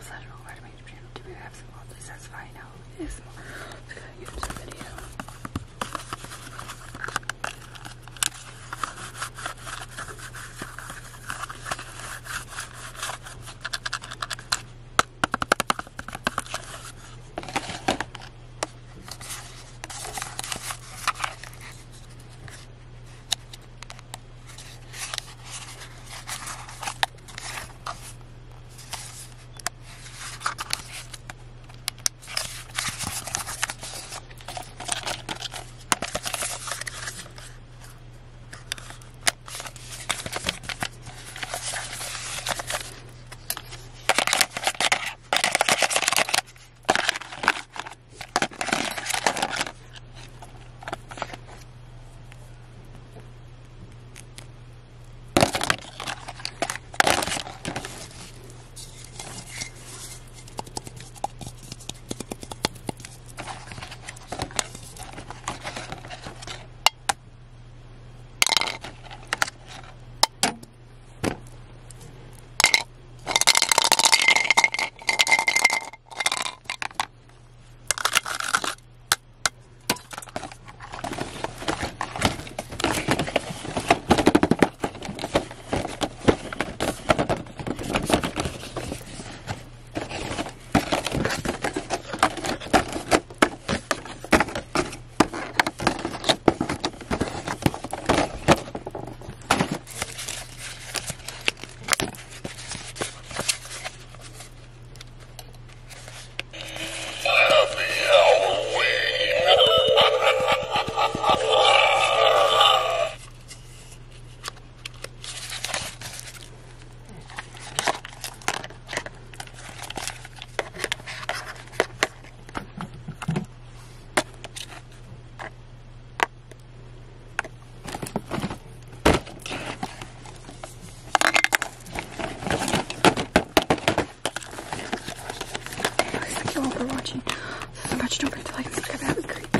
Sexual vitamin channel to have some oddly satisfying health is more YouTube video. Thank you all for watching. So much. Don't forget to like and subscribe. That would be great.